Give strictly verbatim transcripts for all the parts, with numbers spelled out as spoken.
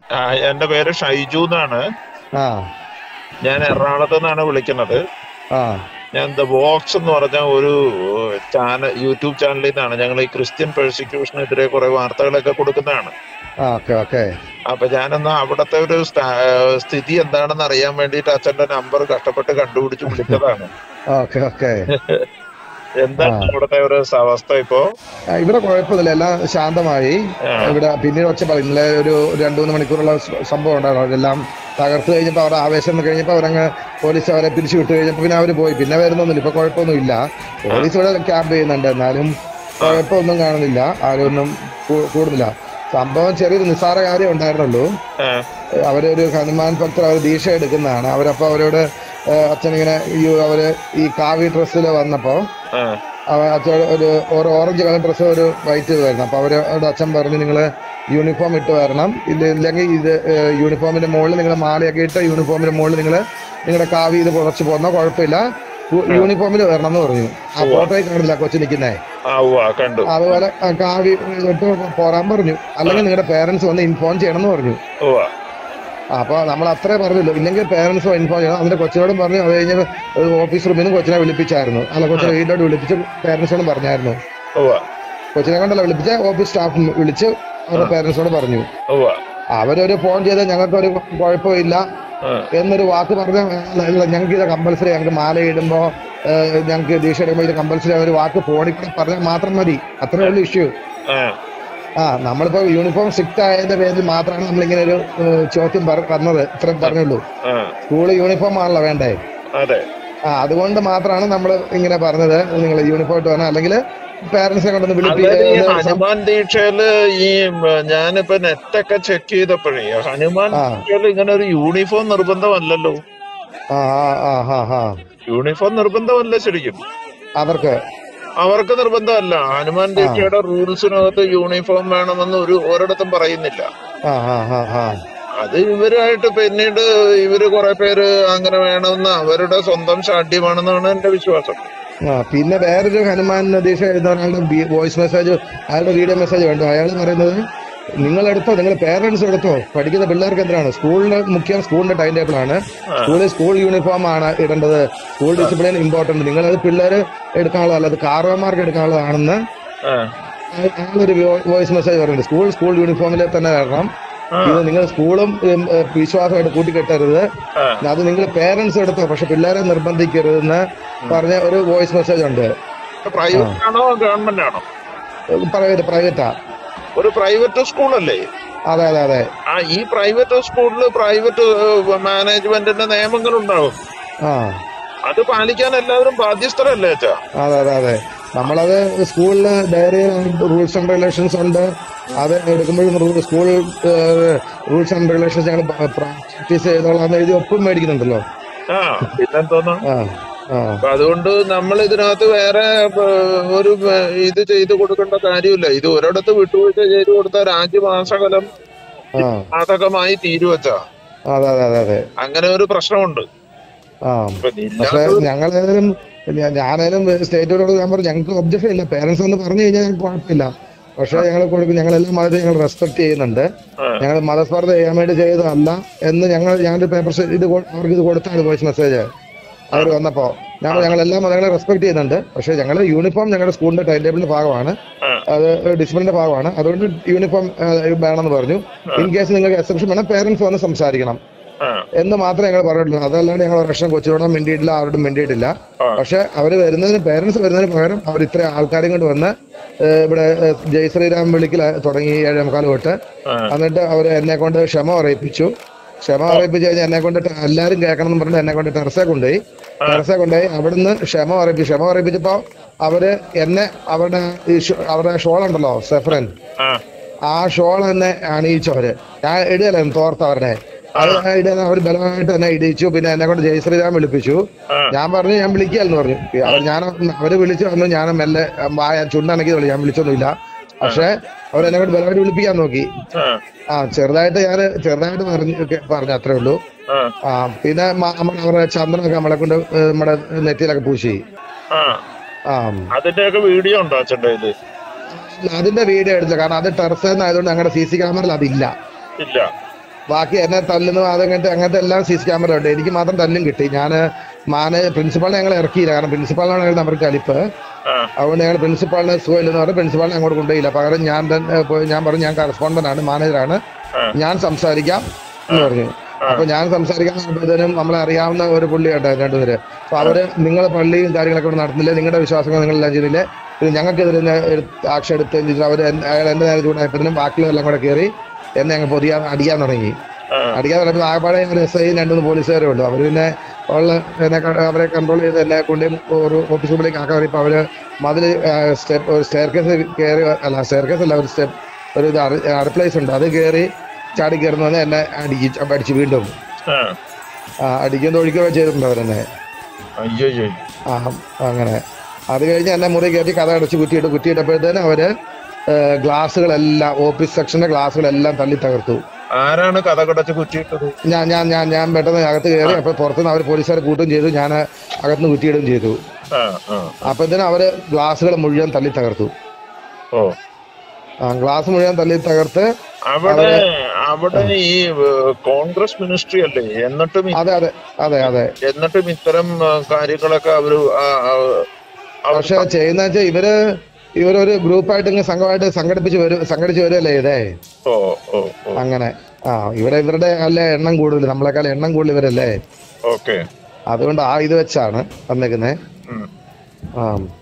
ആ, എന്റെ പേര് ഷൈജു എന്നാണ്. ആ ഞാൻ എറണാകുളത്ത് നിന്നാണ് വിളിക്കുന്നത്. ആ ഞാൻ ദ വോക്സ് എന്ന് പറഞ്ഞ ഒരു ചാനൽ, യൂട്യൂബ് ചാനലിൽ നിന്നാണ്. ഞങ്ങൾ ഈ ക്രിസ്ത്യൻ പെർസിക്യൂഷനെതിരെ കുറെ വാർത്തകളൊക്കെ കൊടുക്കുന്നതാണ്. ആ ഓക്കെ ഓക്കെ അപ്പൊ ഞാനൊന്ന് അവിടത്തെ ഒരു സ്ഥാ- സ്ഥിതി എന്താണെന്ന് അറിയാൻ വേണ്ടിയിട്ട് അച്ഛന്റെ നമ്പർ കഷ്ടപ്പെട്ട് കണ്ടുപിടിച്ച് വിളിച്ചതാണ്. ഓക്കെ ഓക്കെ ആ എന്താണ് അവിടുത്തെ ഒരു അവസ്ഥ ഇപ്പോ? ആ, ഇവിടെ കുഴപ്പമില്ല, എല്ലാം ശാന്തമായി. ആ, ഇവിടെ പിന്നീട് ഒച്ച പറയും. ഇന്നലെ ഒരു രണ്ടു മൂന്ന് മണിക്കൂറുള്ള സ- സംഭവം ഉണ്ടായിരുന്നു. അതെല്ലാം തകർത്ത് കഴിഞ്ഞപ്പോൾ അവരുടെ ആവേശം കഴിഞ്ഞപ്പോൾ അവരങ്ങ് പോലീസ് അവരെ പിരിച്ചു വിട്ട് കഴിഞ്ഞപ്പോൾ പിന്നെ അവർ പോയി. പിന്നെ വരുന്നൊന്നുമില്ല, ഇപ്പൊ കുഴപ്പമൊന്നുമില്ല. ആ, പോലീസ് ഇവിടെ ക്യാമ്പ് ചെയ്യുന്നുണ്ട്, എന്നാലും ആ, കുഴപ്പമൊന്നും കാണുന്നില്ല. ആരൊന്നും കൂ- കൂടുന്നില്ല. സംഭവം ചെറിയൊരു നിസ്സാര കാര്യം ഉണ്ടായിരുന്നുള്ളൂ. ആ, അവരൊരു ഹനുമാൻ ഭക്തർ അവർ ദീക്ഷ എടുക്കുന്നതാണ്. അവരപ്പോൾ അവരോട് ഏഹ്, അച്ഛനിങ്ങനെ ഈ അവര് ഈ കാവി ഡ്രസ്സിൽ വന്നപ്പോ ആ, അവ അച്ഛൻ ഒരു ഒരു ഓറഞ്ച് കളർ ഡ്രസ്സ് ഒരു വൈറ്റ് വരുന്നു. അപ്പൊ അവരോട് അച്ഛൻ പറഞ്ഞു, നിങ്ങൾ യൂണിഫോം ഇട്ട് വരണം, ഇല്ല ഇല്ലെങ്കിൽ ഇത് ഏഹ്, യൂണിഫോമിന്റെ മുകളിൽ നിങ്ങൾ മാലയൊക്കെ ഇട്ട് യൂണിഫോമിന്റെ മുകളിൽ നിങ്ങൾ നിങ്ങളുടെ കാവി ഇത് പുറച്ച് പോകുന്ന കുഴപ്പമില്ല, യു- ആ. യൂണിഫോമിൽ വരണം എന്ന് പറഞ്ഞു. ആ ഉവ്വ. ഫോട്ടോയിൽ കാണില്ല കൊച്ചു നിൽക്കുന്നേ. ആ, ഉവ്വ, കണ്ടു. അതുപോലെ ആ കാവി ഇട്ട് പോരാൻ പറഞ്ഞു, ആ, അല്ലെങ്കിൽ നിങ്ങളുടെ പേരൻസ് വന്ന് ഇൻഫോം ചെയ്യണം എന്ന് പറഞ്ഞു. ഉവ്വ. അപ്പൊ നമ്മൾ അത്രേ പറഞ്ഞുള്ളൂ, ഇല്ലെങ്കിൽ പേരൻസ് ഇൻഫോം ചെയ്യണം. അതിന്റെ കൊച്ചിനോടും പറഞ്ഞു. അത് കഴിഞ്ഞ് ഓഫീസ് റൂമിൽ നിന്ന് കൊച്ചിനെ വിളിപ്പിച്ചായിരുന്നു. അല്ല, ആ, കൊച്ചിനെ വീട്ടിലോട്ട് വിളിപ്പിച്ച് പേരൻസിനോടും പറഞ്ഞായിരുന്നു. ഉവ്വ. കൊച്ചിനെ കൊണ്ടല്ല വിളിപ്പിച്ച, ഓഫീസ് സ്റ്റാഫ് വിളിച്ച് ആ, അവരുടെ പേരൻസിനോട് പറഞ്ഞു. ഉവ്വ. അവരൊരു ഫോൺ ചെയ്ത് ഞങ്ങൾക്കൊരു കുഴപ്പമില്ല ആ, എന്നൊരു വാക്ക് പറഞ്ഞ, ഞങ്ങൾക്ക് ഇത് കമ്പൽസറി, ഞങ്ങൾക്ക് മാല ഇടുമ്പോ ഏഹ്, ഞങ്ങൾക്ക് ദീക്ഷ എടുക്കുമ്പോൾ ഇത് കമ്പൽസറി, ഒരു വാക്ക് ഫോണിൽ കൂടെ പറഞ്ഞാൽ മാത്രം മതി. അത്രേ ഉള്ളൂ ഇഷ്യൂ. ആ, ആ നമ്മളിപ്പോ യൂണിഫോം സ്ട്രിക്റ്റ് ആയതിന്റെ പേരിൽ മാത്രമാണ് നമ്മളിങ്ങനെ ഒരു ഏഹ്, ചോദ്യം പറ- വന്നത്. ഇത്രയും പറഞ്ഞുള്ളൂ. ആ, സ്കൂള് യൂണിഫോം ആണല്ലോ വേണ്ടേ. അതെ. ആ അതുകൊണ്ട് മാത്രമാണ് നമ്മൾ ഇങ്ങനെ പറഞ്ഞത്, നിങ്ങൾ യൂണിഫോം ഇട്ട് വരണം, അല്ലെങ്കിൽ പേരൻസിനെ കൊണ്ടൊന്ന് അതായത് ഈ വിളിപ്പിക്കുക. ഹനുമാൻ ദീക്ഷയില് ഈ ഉം, ഞാനിപ്പോ നെറ്റൊക്കെ ചെക്ക് ചെയ്തപ്പോഴേ ഹനുമാൻ ആ ദീക്ഷയില് ഇങ്ങനെ ഒരു യൂണിഫോം നിർബന്ധമല്ലല്ലോ. ആ ആ ആ ആ ആ യൂണിഫോം നിർബന്ധമല്ല ശരിക്കും. അവർക്ക് അവർക്ക് നിർബന്ധമല്ല. ഹനുമാൻ ആ ദീക്ഷയുടെ റൂൾസിനകത്ത് യൂണിഫോം വേണമെന്ന് ഒരു ഒരിടത്തും പറയുന്നില്ല. ആ ആ ആ ആ അത് ഇവരായിട്ട് പിന്നീട് ഇവര് കുറെ പേര് അങ്ങനെ വേണമെന്ന് അവരുടെ സ്വന്തം ശാഠ്യമാണെന്നാണ് എന്റെ വിശ്വാസം. ആ പിന്നെ വേറൊരു ഹനുമാൻ ദീക്ഷ എഴുതുന്ന ഒരാളുടെ വോയിസ് മെസ്സേജ്, അയാളുടെ വീഡിയോ മെസ്സേജ് കണ്ടു. അയാൾ പറയുന്നത്, നിങ്ങൾ എടുത്തോ, നിങ്ങൾ പേരൻസ് എടുത്തോ, പഠിക്കുന്ന പിള്ളേർക്ക് എന്തിനാണ്, സ്കൂളിന് മുഖ്യം സ്കൂളിന്റെ ടൈം ടേബിൾ ആണ്, ആ, സ്കൂളിൽ സ്കൂൾ യൂണിഫോം ആണ് ഇടേണ്ടത്, സ്കൂൾ ആ, ഡിസിപ്ലിൻ ഇമ്പോർട്ടന്റ്, നിങ്ങളത് പിള്ളേർ എടുക്കാനുള്ളതല്ല, അത് കാർവന്മാർക്ക് എടുക്കാനുള്ളതാണെന്ന് ആ, അയ- അയാളൊരു വോയിസ് മെസ്സേജ് പറയുന്നുണ്ട്. സ്കൂൾ സ്കൂൾ യൂണിഫോമിൽ തന്നെ വരണം, ആ, ഇത് നിങ്ങൾ സ്കൂളും ഉം, ഏ, വിശ്വാസമായിട്ട് കൂട്ടിക്കെട്ടരുത്, ആ. അത് നിങ്ങൾ പേരൻസ് എടുത്തോ, പക്ഷെ പിള്ളേരെ നിർബന്ധിക്കരുതെന്ന് ഉം. പറഞ്ഞ ഒരു വോയിസ് മെസ്സേജ് ഉണ്ട്. ആ പ്രൈവറ്റ് ആണോ ഗവൺമെന്റ് ആണോ? പ്രൈവറ്റ് പ്രൈവറ്റാ. ഒരു പ്രൈവറ്റ് സ്കൂളല്ലേ? അതെ അതെ അതെ ആ, ഈ പ്രൈവറ്റ് സ്കൂളില് പ്രൈവറ്റ് മാനേജ്മെന്റിന്റെ നിയമങ്ങൾ ഉണ്ടാവും. ആ അത് പാലിക്കാൻ എല്ലാവരും ബാധ്യസ്ഥരല്ലേ അച്ഛാ? അതെ അതെ അതെ നമ്മളത് സ്കൂളിൽ ഡയറി റൂൾസ് ആൻഡ് റെഗുലേഷൻസ് ഉണ്ട്. അത് എടുക്കുമ്പോഴും സ്കൂൾ റൂൾസ് ആൻഡ് റെഗുലേഷൻസ് ഞങ്ങൾ പ്രാക്ടീസ് ചെയ്തോളാം എഴുതി ഒപ്പം മേടിക്കുന്നുണ്ടല്ലോ. ആ, പിന്നെന്തോന്നാ. ആ ആ അപ്പൊ അതുകൊണ്ട് നമ്മൾ ഇതിനകത്ത് വേറെ ഏഹ്, ഒരു ഏഹ്, ഇത് ചെയ്ത് കൊടുക്കേണ്ട കാര്യമില്ല. ഇത് ഒരിടത്ത് വിട്ടുവീഴ്ച ചെയ്ത് കൊടുത്ത രാജ്യമാസകലം ആ ബാധകമായി തീരുവച്ചാ. അതെ അതെ അതെ അതെ അങ്ങനെ ഒരു പ്രശ്നമുണ്ട്. ആ ഇപ്പൊ പക്ഷെ ഇല്ലാത്ത ഞങ്ങളേതായാലും ഞാനേലും സ്റ്റേറ്റോട് ഞാൻ പറഞ്ഞു, ഞങ്ങൾക്ക് ഒബ്ജക്ഷൻ ഇല്ല, പേരൻസ് എന്ന് പറഞ്ഞു കഴിഞ്ഞാൽ ഞങ്ങൾക്ക് കുഴപ്പമില്ല. പക്ഷെ ഞങ്ങൾ കൊടുക്കും, ഞങ്ങളെല്ലാം മതത്തെ ഞങ്ങൾ റെസ്പെക്ട് ചെയ്യുന്നുണ്ട്. ആ, ഞങ്ങൾ മതസ്പർദ്ധ ചെയ്യാൻ വേണ്ടി ചെയ്തതല്ല എന്ന് ഞങ്ങൾ ഞങ്ങളുടെ പേപ്പർ ഇത് കൊ- അവർക്ക് ഇത് കൊടുത്താണ് വോയിസ് മെസ്സേജ്. ആ, അവർ വന്നപ്പോ ആ, ഞങ്ങൾ ഞങ്ങളെല്ലാം മതങ്ങളെ റെസ്പെക്ട് ചെയ്യുന്നുണ്ട്. പക്ഷെ ഞങ്ങൾ യൂണിഫോം ഞങ്ങളുടെ സ്കൂളിന്റെ ടൈം ടേബിളിന്റെ ഭാഗമാണ്, ആ, അത് ഡിസിപ്ലിന്റെ ഭാഗമാണ്. അതുകൊണ്ട് യൂണിഫോം വേണമെന്ന് പറഞ്ഞു. ആ, ഇൻ കേസ് നിങ്ങൾക്ക് എക്സെപ്ഷൻ വേണം, പേരൻസ് വന്ന് സംസാരിക്കണം ആ, എന്ന് മാത്രമേ ഞങ്ങൾ പറഞ്ഞിട്ടുള്ളൂ. അതല്ലാണ്ട് ഞങ്ങൾ ഒരു ലക്ഷം കൊച്ചിനോടും മിണ്ടിയിട്ടില്ല, ആരോടും മിണ്ടിയിട്ടില്ല. ആ, പക്ഷെ അവർ വരുന്നതിന് പേരൻസ് വരുന്നതിന് പകരം അവർ ഇത്ര ആൾക്കാരെയും കൊണ്ട് വന്ന് ഏഹ്, ഇവിടെ ഏഹ്, ജയ് ശ്രീരാം വിളിക്കൽ തുടങ്ങി ഏഴേ മുക്കാൽ തൊട്ട്. ആ, എന്നിട്ട് അവർ എന്നെ കൊണ്ട് ക്ഷമ പറയിപ്പിച്ചു. ക്ഷമ പറയിപ്പിച്ച് കഴിഞ്ഞാൽ എന്നെ കൊണ്ട് ടെ- എല്ലാവരും കേൾക്കണം എന്ന് പറഞ്ഞിട്ട് എന്നെ കൊണ്ട് ടെറസെ കൊണ്ടുപോയി. ആ, ടെറസെ കൊണ്ടുപോയി അവിടുന്ന് ക്ഷമ പറയിപ്പിച്ചു. ക്ഷമ പറയിപ്പിച്ചപ്പോ അവര് എന്നെ അവരുടെ ഈ ഷോ- അവരുടെ ഷോൾ ഉണ്ടല്ലോ സെഫ്രൻ, ആ, ആ ഷോൾ എന്നെ അണിയിച്ചവര്. ഞാൻ ഇടുകയല്ലായിരുന്നു തോർത്തവരുടെ, ആ, അത് ഇടാൻ അവർ ബലമായിട്ട് എന്നെ ഇടിച്ചു. പിന്നെ എന്നെ കൊണ്ട് ജയ് ശ്രീരാം വിളിപ്പിച്ചു. ആ, ഞാൻ പറഞ്ഞു ഞാൻ വിളിക്കാന്ന് പറഞ്ഞു. അവർ ഞാൻ അവര് വിളിച്ചു വന്നു, ഞാൻ മെല്ലെ വായ ചുണ്ടനക്കി വിളി, ഞാൻ വിളിച്ചൊന്നുമില്ല. ആ, പക്ഷെ അവരെന്നെ കൊണ്ട് ബലമായിട്ട് വിളിപ്പിക്കാൻ നോക്കി. ആ, ആ ചെറുതായിട്ട് ഞാൻ ചെറുതായിട്ട് പറഞ്ഞു പറഞ്ഞു അത്രേ ഉള്ളൂ. ആ, ആ പിന്നെ മ- നമ്മുടെ അവരുടെ ചന്ദ്രനൊക്കെ നമ്മളെ കൊണ്ട് ഏഹ്, നമ്മുടെ നെറ്റിയിലൊക്കെ പൂശി. ആ. ആ അതിന്റെയൊക്കെ വീഡിയോ ഉണ്ടോ അച്ഛൻ്റെ ഇത്? അതിന്റെ വീഡിയോ എടുത്തില്ല, കാരണം അത് ടെറസേന്ന് ആയതുകൊണ്ട് ഞങ്ങളുടെ സി സി ക്യാമറയിൽ അതില്ല. ഇല്ല. ബാക്കി എന്നെ തല്ലുന്നു അതങ്ങനത്തെ അങ്ങനത്തെ എല്ലാം സി സി ക്യാമറ ഉണ്ട്. എനിക്ക് മാത്രം തല്ലും കിട്ടി. ഞാൻ മാനേജ് പ്രിൻസിപ്പാളിനെ ഞങ്ങൾ ഇറക്കിയില്ല, കാരണം പ്രിൻസിപ്പാളിനാണ് ഞങ്ങൾ നമുക്ക് കലിപ്പ്. അതുകൊണ്ട് ഞങ്ങൾ പ്രിൻസിപ്പാളിന് സുഖമില്ലെന്ന് പറഞ്ഞ് പ്രിൻസിപ്പാളിനെ അങ്ങോട്ട് കൊണ്ടുപോയില്ല. പകരം ഞാൻ തന്നെ പോയി ഞാൻ പറഞ്ഞു ഞാൻ കറസ്പോണ്ടന്റ് ആണ്, മാനേജറാണ്, ഞാൻ സംസാരിക്കാം എന്ന് പറഞ്ഞു. അപ്പൊ ഞാൻ സംസാരിക്കാൻ ഇതിനും നമ്മളെ അറിയാവുന്ന ഒരു പുള്ളി കേട്ടോ രണ്ടുപേര്. അപ്പൊ അവര് നിങ്ങളെ പള്ളിയും കാര്യങ്ങളൊക്കെ ഇവിടെ നടത്തുന്നില്ലേ, നിങ്ങളുടെ വിശ്വാസങ്ങൾ നിങ്ങളെല്ലാം ചെയ്തില്ലേ, ഇത് ഞങ്ങൾക്കെതിരെ ആക്ഷൻ എടുത്ത് അവർ അയാൾ എന്റെ നേരെ ചൂടായപ്പോഴത്തേനും ബാക്കിയുള്ളതെല്ലാം കൂടെ കയറി എന്നെ അങ്ങ് പൊതിയാൻ അടിക്കാൻ തുടങ്ങി. അടിക്കാൻ തുടങ്ങിയപ്പോൾ ആകപ്പാടെ ഒരു എസ് ഐ രണ്ടു മൂന്ന് പോലീസുകാരും ഉണ്ട്. അവർ പിന്നെ ഉള്ള എന്നെ അവരെ കൺട്രോൾ ചെയ്ത് എന്നെ കൊണ്ട് ഒരു ഓഫീസ് റൂമിലേക്ക് ആക്കാൻ പറയുമ്പോൾ അവര് മതിൽ സ്റ്റെപ്പ് ഒരു സ്റ്റെയർ കേസ് കയറി, അല്ല സ്റ്റെയർ കേസ് അല്ല ഒരു സ്റ്റെപ്പ് ഒരു ഇത് റിപ്ലേസ് ഉണ്ട്, അത് കയറി ചാടി കയറുന്ന എന്നെ അടിച്ച് അടിച്ച് വീണ്ടും ആ അടിക്കുന്ന ഒഴിക്കുകയോ ചെയ്തിട്ടുണ്ട് അവരെന്നെ. ആ അങ്ങനെ അത് കഴിഞ്ഞ് എന്നെ മുറി കയറ്റി കഥ അടച്ച് കുറ്റിയിട്ട് കുറ്റിയിട്ടപ്പോഴത്തേനും അവര് ഗ്ലാസ്സുകളെല്ലാം ഓഫീസ് സെക്ഷന്റെ ഗ്ലാസ്സുകളെല്ലാം തള്ളി തകർത്തു. ആരാണ് കഥ കടച്ച് കുറ്റിയിട്ടത്? ഞാൻ ഞാൻ ഞാൻ ഞാൻ പെട്ടെന്ന് അകത്ത് കയറി. അപ്പൊ പുറത്തുനിന്ന് അവർ പോലീസുകാരെ കൂട്ടുകയും ചെയ്തു, ഞാൻ അകത്തുനിന്ന് കുറ്റിയിടുകയും ചെയ്തു. അപ്പത്തേനും അവര് ഗ്ലാസ്സുകൾ മുഴുവൻ തള്ളി തകർത്തു. ആ ഗ്ലാസ് മുഴുവൻ തള്ളി തകർത്ത് അവിടെ അവിടെ ഈ കോൺഗ്രസ് മിനിസ്ട്രി അല്ലേ, എന്നിട്ടും അതെ അതെ അതെ അതെ എന്നിട്ടും ഇത്തരം കാര്യങ്ങളൊക്കെ അവര് പക്ഷെ ചെയ്യുന്ന വെച്ചാൽ ഇവര് ഇവരൊരു ഗ്രൂപ്പായിട്ട് ഇങ്ങനെ സംഘമായിട്ട് സംഘടിപ്പിച്ച് വരും സംഘടിച്ച് വരുമല്ലേ ഇതേ. അങ്ങനെ ആ ഇവിടെ ഇവരുടെ അല്ലേ എണ്ണം കൂടുതൽ, നമ്മളെക്കാൾ എണ്ണം കൂടുതൽ ഇവരല്ലേ. ഓക്കെ, അതുകൊണ്ട് ആ ഇത് വെച്ചാണ് വന്നേക്കുന്നേ. ആ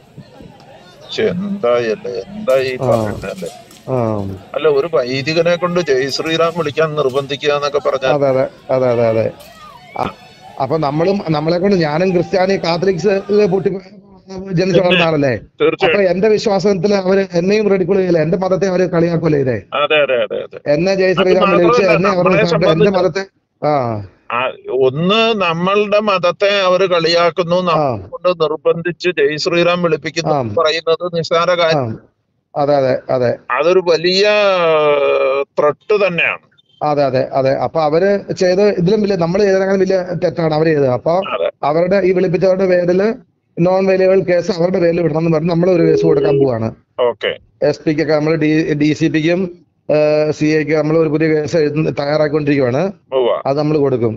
എന്തായല്ലേ എന്തായി പറഞ്ഞല്ലേ. അല്ല, ഒരു വൈദികനെ കൊണ്ട് ജയ് ശ്രീറാം വിളിക്കാൻ നിർബന്ധിക്കുക എന്നൊക്കെ പറഞ്ഞാൽ അതെ അതെ അതെ അതെ അതെ അപ്പൊ നമ്മളും നമ്മളെ കൊണ്ട് ഞാനും ക്രിസ്ത്യാനി കാത്തലിക്സ് പൊട്ടി ജനിച്ചു വളർന്നാണല്ലേ. അപ്പൊ എന്റെ വിശ്വാസത്തിൽ അവര് എന്നെയും റെഡിക്കുൾ ചെയ്യില്ല, എന്റെ മതത്തെ അവര് കളിയാക്കൂലേ ഇതേ. എന്നെ ജയ് ശ്രീറാം വിളിച്ച് എന്നെ അവരുടെ എന്റെ മതത്തെ ആ ഒന്ന് നമ്മളുടെ മതത്തെ അവര് കളിയാക്കുന്നു, നമ്മളെ നിർബന്ധിച്ച് ജയ് ശ്രീറാം വിളിപ്പിക്കുന്നു പറയുന്നത് നിസ്സാര കാര്യം. അതെ അതെ അതെ അതൊരു വലിയ ത്രട്ട് തന്നെയാണ്. അതെ അതെ അതെ അപ്പൊ അവര് ചെയ്ത് ഇതിലും വലിയ നമ്മൾ ചെയ്തങ്ങനെ വലിയ തെറ്റാണ് അവര് ചെയ്തത്. അപ്പൊ അവരുടെ ഈ വിളിപ്പിച്ചവരുടെ പേരില് നോൺ വേലിയബിൾ കേസ് അവരുടെ പേരിൽ വിടണം എന്ന് പറഞ്ഞ് നമ്മൾ ഒരു കേസ് കൊടുക്കാൻ പോവാണ്. എസ് പിക്കൊക്കെ നമ്മൾ ഡി ഡി സി പിക്കും സി ഐക്ക് നമ്മൾ ഒരു പുതിയ കേസ് തയ്യാറാക്കിക്കൊണ്ടിരിക്കുവാണ്. അത് നമ്മൾ കൊടുക്കും.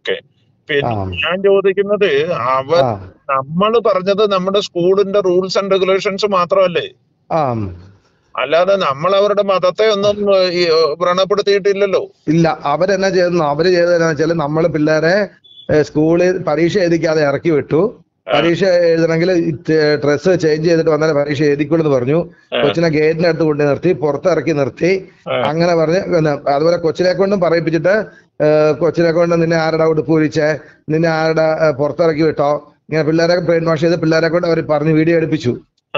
ഞാൻ ചോദിക്കുന്നത്, അവർ നമ്മൾ പറഞ്ഞത് നമ്മുടെ സ്കൂളിന്റെ റൂൾസ് ആൻഡ് റെഗുലേഷൻസ് മാത്രമല്ലേ, അല്ലാതെ നമ്മൾ അവരുടെ മതത്തെ ഒന്നും വ്രണപ്പെടുത്തിയിട്ടില്ലല്ലോ. ഇല്ല, അവരെന്നാ ചെയ്തെന്ന് അവര് ചെയ്തതെന്നു വെച്ചാല് നമ്മള് പിള്ളേരെ സ്കൂളിൽ പരീക്ഷ എഴുതിക്കാതെ ഇറക്കി വിട്ടു. പരീക്ഷ എഴുതണമെങ്കിൽ ഡ്രസ്സ് ചേഞ്ച് ചെയ്തിട്ട് വന്നാലേ പരീക്ഷ എഴുതിക്കുള്ളൂ പറഞ്ഞു. കൊച്ചിനെ ഗേറ്റിന്റെ അടുത്ത് കൊണ്ട് നിർത്തി, പുറത്തിറക്കി നിർത്തി. അങ്ങനെ പറഞ്ഞ് അതുപോലെ കൊച്ചിനെ കൊണ്ടും പറയിപ്പിച്ചിട്ട് കൊച്ചിനെ കൊണ്ട് നിന്നെ ആരുടെ ഉടുപ്പ് കുഴിച്ചേ, നിന്നെ ആരുടെ പുറത്തിറക്കി വിട്ടോ, ഇങ്ങനെ പിള്ളേരെ ബ്രെയിൻ വാഷ് ചെയ്ത് പിള്ളേരെ കൊണ്ട് അവർ പറഞ്ഞ് വീഡിയോ എടുപ്പിച്ചു.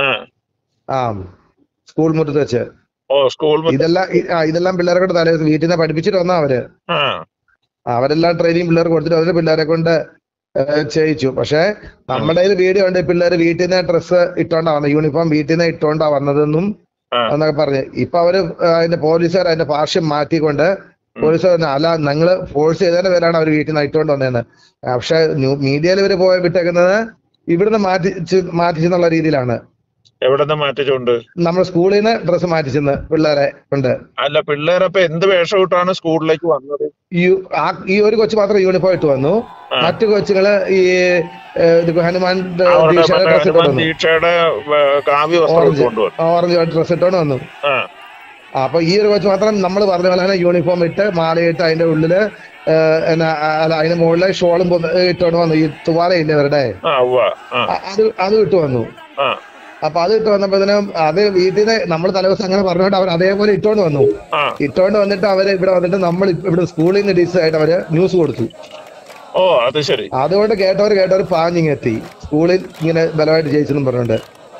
ആ സ്കൂൾ മുറ്റത്ത് വെച്ച് ഇതെല്ലാം ഇതെല്ലാം പിള്ളേരെ കൊണ്ട് തലേ വീട്ടിൽ നിന്ന് പഠിപ്പിച്ചിട്ട് വന്നാ അവര്. അവരെല്ലാം ട്രെയിനിങ് പിള്ളേർക്ക് കൊടുത്തിട്ട് അവര് പിള്ളേരെ കൊണ്ട് ചെയ്യിച്ചു. പക്ഷെ നമ്മുടെ വീഡിയോ ഉണ്ട്, പിള്ളേര് വീട്ടിൽ നിന്ന് ഡ്രസ്സ് ഇട്ടോണ്ടാ വന്നത്, യൂണിഫോം വീട്ടിൽ നിന്ന് ഇട്ടോണ്ടാ വന്നതെന്നും എന്നൊക്കെ പറഞ്ഞ്. ഇപ്പൊ അവര് അതിന്റെ പോലീസുകാർ അതിന്റെ ഭാഷ്യം മാറ്റിക്കൊണ്ട് പോലീസുകാർ അല്ല നിങ്ങള് ഫോഴ്സ് ചെയ്തതിന്റെ പേരാണ് അവർ വീട്ടിൽ നിന്ന് ഇട്ടോണ്ട് വന്നതെന്ന്. പക്ഷെ മീഡിയയിൽ ഇവര് പോയി വിട്ടേക്കുന്നത് ഇവിടുന്ന് മാറ്റിച്ച് മാറ്റിച്ചെന്നുള്ള രീതിയിലാണ്. എവിടെന്ന് മാറ്റിച്ചുകൊണ്ട് നമ്മൾ സ്കൂളിൽ നിന്ന് ഡ്രസ്സ് മാറ്റിച്ചെന്ന് പിള്ളേരെ ഉണ്ട്. അല്ല, പിള്ളേരപ്പൊ എന്ത് വേഷം ഇട്ടാണ് സ്കൂളിലേക്ക് വന്നത്? ഈ ഒരു കൊച്ചു മാത്രം യൂണിഫോം ഇട്ട് വന്നു, മറ്റു കൊച്ചുകള് ഈ ഹനുമാൻ ദീക്ഷയുടെ ഓറഞ്ച് ഡ്രസ് ഇട്ടോണ്ട് വന്നു. അപ്പൊ ഈ ഒരു കൊച്ചു മാത്രം നമ്മൾ പറഞ്ഞ പോലെ തന്നെ യൂണിഫോം ഇട്ട് മാലയിട്ട് അതിന്റെ ഉള്ളില് എന്നാ അല്ല അതിന്റെ മുകളിലെ ഷോളും ഇട്ടോണ്ട് വന്നു. ഈ തുവാലയില്ലേ അവരുടെ, അത് അത് ഇട്ട് വന്നു. അപ്പൊ അത് ഇട്ട് വന്നപ്പോഴത്തേനും അത് വീട്ടിൽ നിന്ന് നമ്മൾ തലേദിവസം അങ്ങനെ പറഞ്ഞുകൊണ്ട് അവർ അതേപോലെ ഇട്ടോണ്ട് വന്നു. ഇട്ടോണ്ട് വന്നിട്ട് അവര് ഇവിടെ വന്നിട്ട് നമ്മൾ ഇവിടെ സ്കൂളിൽ നിന്ന് ടീച്ചർ ആയിട്ട് അവര് ന്യൂസ് കൊടുത്തു. ഓ അത് ശരി. അതുകൊണ്ട് കേട്ടവർ കേട്ടവർ പാഞ്ഞിങ്ങെത്തി സ്കൂളിൽ ഇങ്ങനെ ബലമായിട്ട് ജയിച്ചെന്നും പറഞ്ഞുകൊണ്ട്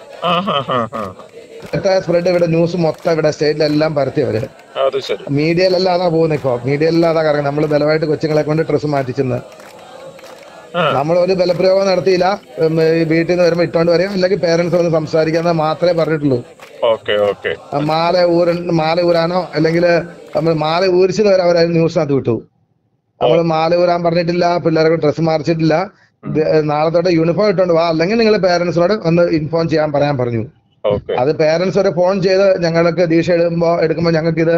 സ്പ്രെഡ് ഇവിടെ ന്യൂസ് മൊത്തം ഇവിടെ സ്റ്റേറ്റിലെല്ലാം പരത്തി അവര്. മീഡിയയിലെല്ലാം അതാ പോകുന്നത്. ഇപ്പൊ മീഡിയയിലെല്ലാം അതാ കാരണം നമ്മൾ ബലമായിട്ട് കൊച്ചുങ്ങളെ കൊണ്ട് ഡ്രസ്സ് മാറ്റിച്ചെന്ന്. നമ്മൾ ഒരു ബലപ്രയോഗം നടത്തിയില്ല. വീട്ടിൽ നിന്ന് വരുമ്പോ ഇട്ടോണ്ട് വരാം, അല്ലെങ്കിൽ പേരൻസ് വന്ന് സംസാരിക്കാന്ന് മാത്രമേ പറഞ്ഞിട്ടുള്ളൂ. മാല ഊര മാല ഊരാനോ അല്ലെങ്കിൽ നമ്മൾ മാല ഊരിച്ചത് വരെ അവർ ന്യൂസിനകത്ത് വിട്ടു. നമ്മൾ മാല ഊരാൻ പറഞ്ഞിട്ടില്ല, പിള്ളേരെ ഡ്രസ്സ് മാറിച്ചിട്ടില്ല. നാളെ തൊട്ട് യൂണിഫോം ഇട്ടോണ്ട് വാ, അല്ലെങ്കിൽ നിങ്ങൾ പേരൻസിനോട് ഒന്ന് ഇൻഫോം ചെയ്യാൻ പറയാൻ പറഞ്ഞു. അത് പേരൻസ് വരെ ഫോൺ ചെയ്ത് ഞങ്ങൾക്ക് ദീക്ഷ എടുക്കുമ്പോ എടുക്കുമ്പോ ഞങ്ങൾക്ക് ഇത്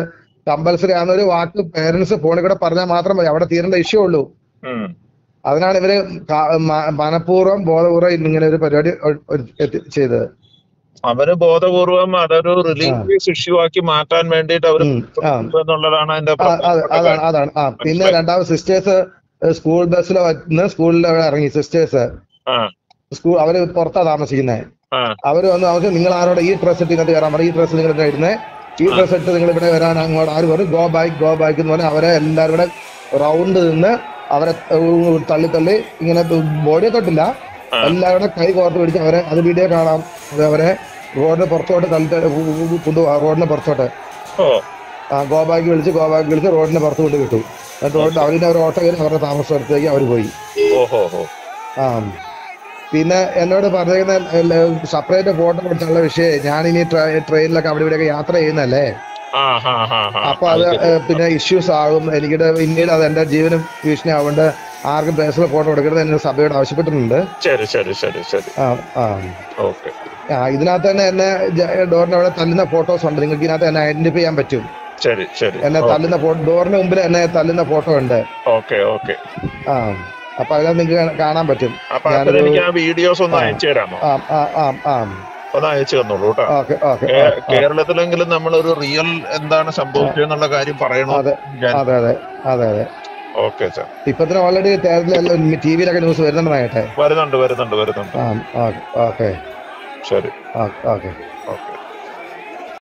കമ്പൽസറി ആണെന്നൊരു വാക്ക് പേരൻസ് ഫോണിൽ കൂടെ പറഞ്ഞാൽ മാത്രം മതി, അവിടെ തീരേണ്ട ഇഷ്യൂ ഉള്ളൂ. ഉം. അതിനാണ് ഇവര് കാ- മ- മനഃപൂർവ്വം ബോധപൂർവ്വം ഇങ്ങനെ ഒരു പരിപാടി ഒ- ഒരു എത്തി- ചെയ്തത്. അവര് ബോധപൂർവം അതൊരു ആ റിലീജിയസ് ഇഷ്യൂ ആക്കി മാറ്റാൻ വേണ്ടിയിട്ട് അവർ ഉം ആ എന്നുള്ളതാണ് അതിന്റെ ആ, അത് പ്രധാനപ്പെട്ട അതാണ് കാര്യം. അതാണ് ആ പിന്നെ മനസ്സിലായി. രണ്ടാമത് സിസ്റ്റേഴ്സ് സ്കൂൾ ബസ്സിൽ വന്ന് സ്കൂളിൽ അവിടെ ഇറങ്ങി സിസ്റ്റേഴ്സ് ആ സ്കൂൾ അവര് പുറത്താ താമസിക്കുന്നത്. ആ അവര് വന്ന് താമസിച്ചു, നിങ്ങൾ ആരോടെ ഈ ഡ്രസ് ഇട്ട് ഇതിനകത്ത് കയറാൻ പറയും, ഈ ഡ്രസ് നിങ്ങൾ ഇടുന്നേ, ഈ ആ ഡ്രസ് ഇട്ട് നിങ്ങൾ ഇവിടെ വരാൻ അങ്ങോട്ട് ആര് പറയും, ഗോ ബാക്ക് ഗോ ബാക്ക് എന്ന് പറഞ്ഞാൽ അവരെ എല്ലാവരും കൂടെ റൗണ്ട് നിന്ന് അവരെ ഉം, തള്ളി തള്ളി ഇങ്ങനെ ബോഡിയെ തൊട്ടില്ല, ആ എല്ലാവരുടെ കൈ കോർത്ത് പിടിച്ച് അവരെ, അത് വീഡിയോ കാണാം, അത് അവരെ റോഡിന് പുറത്തോട്ട് തള്ളി കൊണ്ടുപോകാം, റോഡിന് പുറത്തോട്ട് ഓ ആ ഗോ ബാക്ക് വിളിച്ച് ഗോ ബാക്ക് വിളിച്ച് റോഡിന് പുറത്ത് കൊണ്ട് കിട്ടും. എന്നിട്ട് റോഡിൽ ഓക്കെ. അവരിന് ഒരു ഓട്ടോ കയറി അവരുടെ താമസ സ്ഥലത്തേക്ക് അവർ പോയി. ഓഹോ ഹോ. ആ പിന്നെ എന്നോട് പറഞ്ഞിരിക്കുന്ന സെപ്പറേറ്റ് ഫോട്ടോ കൊടുത്തുള്ള വിഷയം, ഞാനിനി ട്രെയിനിലൊക്കെ അവിടെ ഇവിടെയൊക്കെ യാത്ര ചെയ്യുന്നല്ലേ, ആ ഹാ ഹാ ഹാ അപ്പൊ അത് അത് ശരി. ഏഹ്, പിന്നെ ഇഷ്യൂസ് ആകും, എനിക്ക് പിന്നീട് അത് എന്റെ ജീവനും ഭീഷണി ആവുകൊണ്ട് ആർക്കും പേഴ്സണൽ ഫോട്ടോ കൊടുക്കരുത് എന്ന് സഭയോട് ആവശ്യപ്പെട്ടിട്ടുണ്ട്. ശരി ശരി ശരി ശരി. ആ ആ ഓക്കെ. ആ ഇതിനകത്ത് തന്നെ എന്നെ ഡോറിന്റെ അവിടെ തല്ലുന്ന ഫോട്ടോസ് ഉണ്ട്, നിങ്ങൾക്ക് ഇതിനകത്ത് എന്നെ ഐഡന്റിഫൈ ചെയ്യാൻ പറ്റും. ശരി ശരി. എന്നെ ഓക്കെ തല്ലുന്ന ഫോട്ടോ, ഡോറിന് മുമ്പിൽ എന്നെ തല്ലുന്ന ഫോട്ടോ ഉണ്ട്. Okay okay. ആ അപ്പൊ അതിനകത്ത് നിങ്ങൾക്ക് കാണാൻ പറ്റും. അപ്പൊ അത്ര ഞാനൊരു എനിക്ക് ആ വീഡിയോസ് ഒന്ന് ആ അയച്ചു തരാമോ? ആ ആ ആ ആ ഒന്ന് അയച്ചു തന്നോളൂ കേട്ടോ. ഓക്കെ ഓക്കെ കേ- ഓക്കെ ഓക്കെ കേരളത്തിലെങ്കിലും നമ്മളൊരു റിയൽ എന്താണ് ആ സംഭവിച്ചതെന്നുള്ള കാര്യം പറയണോ അതെ ഞാൻ. അതെ അതെ അതെ അതെ ഓക്കെ സാർ. ഇപ്പൊ തന്നെ ഓൾറെഡി കേരളത്തിലെല്ലാം ടി വിയിലൊക്കെ ന്യൂസ് വരുന്നുണ്ടെന്നായിട്ടെ. വരുന്നുണ്ട് വരുന്നുണ്ട് വരുന്നുണ്ട്. ആ ഓക്കെ ഓക്കെ ശരി. Okay okay.